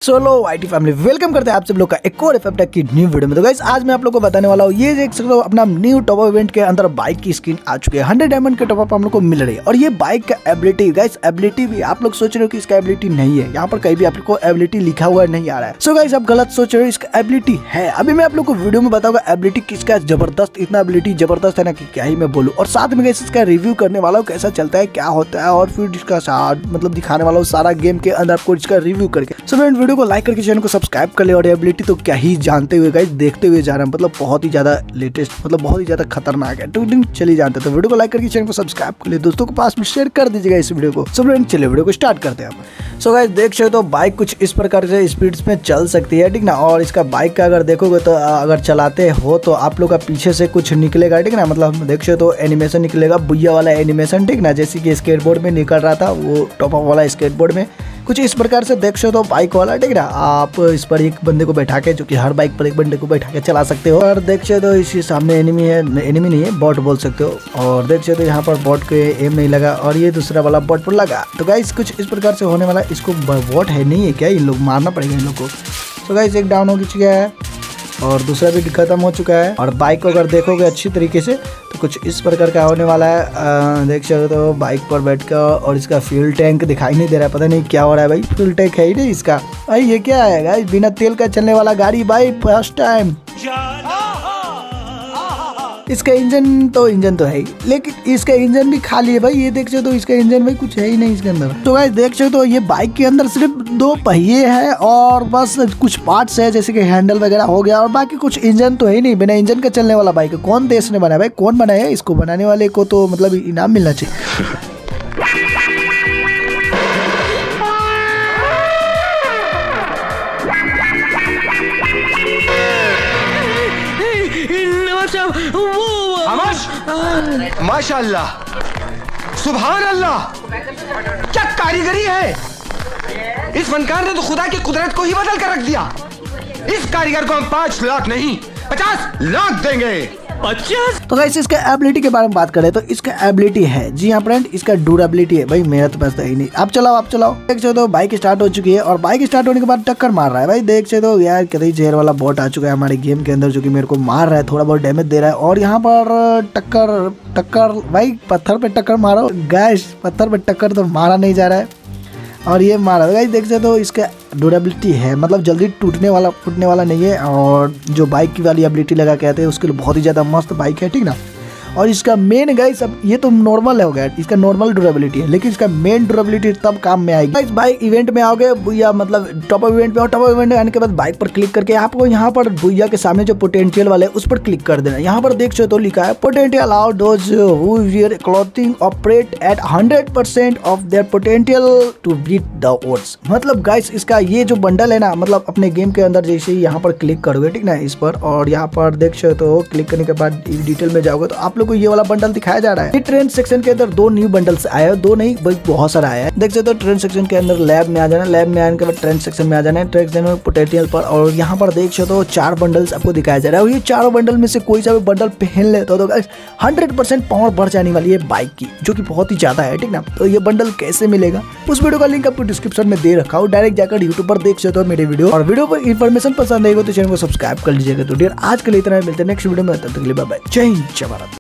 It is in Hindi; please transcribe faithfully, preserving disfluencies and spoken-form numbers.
सोलो आईटी फैमिली वेलकम करते हैं आप सब लोग का एक और एफएफ टेक की न्यू वीडियो में। तो गाइस आज मैं आप लोग को बताने वाला हूँ, ये देख सकते हो अपना न्यू टॉप अप इवेंट के अंदर बाइक की स्किन आ चुकी है। हंड्रेड डायमंड के टॉप अप हम लोग को मिल रही है और ये बाइक का एबिलिटी गाइस एबिलिटी भी आप लोग सोच रहे हो कि इसका एबिलिटी नहीं है, यहाँ पर कहीं भी आप लोग को एबिलिटी लिखा हुआ नहीं आ रहा है। सो गाइस आप गलत सोच रहे हो, इसका एबिलिटी है। अभी मैं आप लोग को वीडियो में बताऊंगा एबिलिटी किसका जबरदस्त, इतना एबिलिटी जबरदस्त है ना कि क्या ही मैं बोलूँ। और साथ में गाइस इसका रिव्यू करने वाला हूँ, कैसा चलता है क्या होता है और फिर इसका मतलब दिखाने वाला हूँ सारा गेम के अंदर आपको इसका रिव्यू करके। सो फ्रेंड वीडियो को लाइक करके चैनल को सब्सक्राइब कर ले। और एबिलिटी तो क्या ही जानते हुए गाइस देखते हुए जा रहे हैं, मतलब बहुत ही ज्यादा लेटेस्ट, मतलब बहुत ही ज्यादा खतरनाक है। तो चलिए जानते हैं, तो वीडियो को लाइक करके चैनल को सब्सक्राइब कर ले, दोस्तों के पास भी शेयर कर दीजिएगा इस वीडियो को। सो फ्रेंड चलिए वीडियो को स्टार्ट करते हैं हम। सो गाइस देख सकते हो बाइक कुछ इस प्रकार से स्पीड में चल सकती है, ठीक ना। और इसका बाइक का अगर देखोगे तो अगर चलाते हो तो आप लोग का पीछे से कुछ निकलेगा, ठीक ना। मतलब देख सकते हो तो एनिमेशन निकलेगा, बुइया वाला एनिमेशन, ठीक ना, जैसे कि स्केटबोर्ड में निकल रहा था वो टॉप अप वाला स्केटबोर्ड में कुछ इस प्रकार से देख सकते हो बाइक वाला, ठीक ना। आप इस पर एक बंदे को बैठा के, जो कि हर बाइक पर एक बंदे को बैठा के चला सकते हो। और देख सकते हो इसी सामने एनिमी है, एनिमी नहीं है बॉट बोल सकते हो। और देख सकते हो यहाँ पर बॉट के एम नहीं लगा और ये दूसरा वाला बॉट पर लगा। तो गाइस कुछ इस प्रकार से होने वाला। इसको बॉट है नहीं है क्या, इन लोग मारना पड़ेगा इन लोग को। तो गाइस एक डाउन हो चुका है और दूसरा भी खत्म हो चुका है। और बाइक को अगर देखोगे अच्छी तरीके से तो कुछ इस प्रकार का होने वाला है। आ, देख सकते हो तो बाइक पर बैठकर, और इसका फ्यूल टैंक दिखाई नहीं दे रहा है, पता नहीं क्या हो रहा है भाई। फ्यूल टैंक है ही नहीं इसका भाई, ये क्या है गाइस, बिना तेल का चलने वाला गाड़ी भाई फर्स्ट टाइम। इसका इंजन तो इंजन तो है ही, लेकिन इसका इंजन भी खाली है भाई। ये देख सकते हो तो इसका इंजन भाई कुछ है ही नहीं इसके अंदर। तो गाइस देख सकते हो तो ये बाइक के अंदर सिर्फ दो पहिए हैं और बस कुछ पार्ट्स है, जैसे कि हैंडल वगैरह हो गया, और बाकी कुछ इंजन तो है ही नहीं। बिना इंजन का चलने वाला बाइक है। कौन देश ने बनाया भाई, कौन बनाया? इसको बनाने वाले को तो मतलब इनाम मिलना चाहिए। माशाअल्लाह, सुभान अल्लाह, क्या कारीगरी है। इस फनकार ने तो खुदा की कुदरत को ही बदल कर रख दिया। इस कारीगर को हम पांच लाख नहीं पचास लाख देंगे। पचास? तो गाइस इसका एबिलिटी के बारे में बात करें तो इसका एबिलिटी है, जी हाँ फ्रेंड, इसका ड्यूरेबिलिटी है भाई। मेरा तो पास ही नहीं। आप चलाओ आप चलाओ। देख सकते हो बाइक स्टार्ट हो चुकी है और बाइक स्टार्ट होने के बाद टक्कर मार रहा है भाई। देख सकते हो यार कतई जहर वाला बॉट आ चुका है हमारे गेम के अंदर, जो कि मेरे को मार रहा है, थोड़ा बहुत डैमेज दे रहा है। और यहाँ पर टक्कर टक्कर भाई पत्थर पे टक्कर मारो गाइस, पत्थर पे टक्कर तो मारा नहीं जा रहा है और ये मारा गाइस। देख सकते हो इसका ड्यूरेबिलिटी है, मतलब जल्दी टूटने वाला फूटने वाला नहीं है। और जो बाइक की वाली एबिलिटी लगा कहते हैं उसके लिए बहुत ही ज़्यादा मस्त बाइक है, ठीक ना। और इसका मेन गाइस, अब ये तो नॉर्मल है हो गया, इसका नॉर्मल ड्यूरेबिलिटी है, लेकिन इसका मेन ड्यूरेबिलिटी तब काम में आएगी गाइस बाइक इवेंट में आओगे, या मतलब टॉप अप इवेंट में और टॉप अप इवेंट में आने के बाद बाइक पर क्लिक करके आपको यहाँ पर बुइया के सामने जो पोटेंशियल वाले उस पर क्लिक कर देना। यहाँ पर देख सकते हो लिखा है potential allow those who wear clothing operate at hundred percent of their potential to beat the odds. मतलब गाइस इसका ये जो बंडल है ना, मतलब अपने गेम के अंदर जैसे ही यहाँ पर क्लिक करोगे, ठीक ना, इस पर, और यहाँ पर देख सकते हो क्लिक करने के बाद डिटेल में जाओगे तो आप लोग को ये वाला बंडल दिखाया जा रहा है। ट्रेंड सेक्शन के अंदर दो न्यू बंडल्स आए हैं, दो नहीं बल्कि बहुत सारा आया है। देख सकते हो ट्रेंड सेक्शन के अंदर लैब में आ जाना, लैब में आने के बाद ट्रेंड सेक्शन में आ जाना है, ट्रेंड सेक्शन में पोटेंशियल पर। और यहाँ पर देख सकते हो चार बंडल्स आपको दिखाया जा रहा है और ये चारों बंडल में से कोई सा भी बंडल पहन ले तो हंड्रेड परसेंट पावर बढ़ जाने वाली है बाइक की, जो कि बहुत ही ज्यादा है, ठीक ना। तो ये बंडल कैसे मिलेगा उस वीडियो का लिंक आपको डिस्क्रिप्शन में दे रखा हूँ, डायरेक्ट जाकर यूट्यूब पर देख सकते हो मेरे वीडियो। और वीडियो पर इन्फॉर्मेशन पसंद आएगा तो चैनल को सब्सक्राइब कर लीजिएगा। तो डियर आज के लिए इतना, मिलते हैं नेक्स्ट वीडियो में, तब तक के लिए बाय बाय, जय हिंद जय भारत।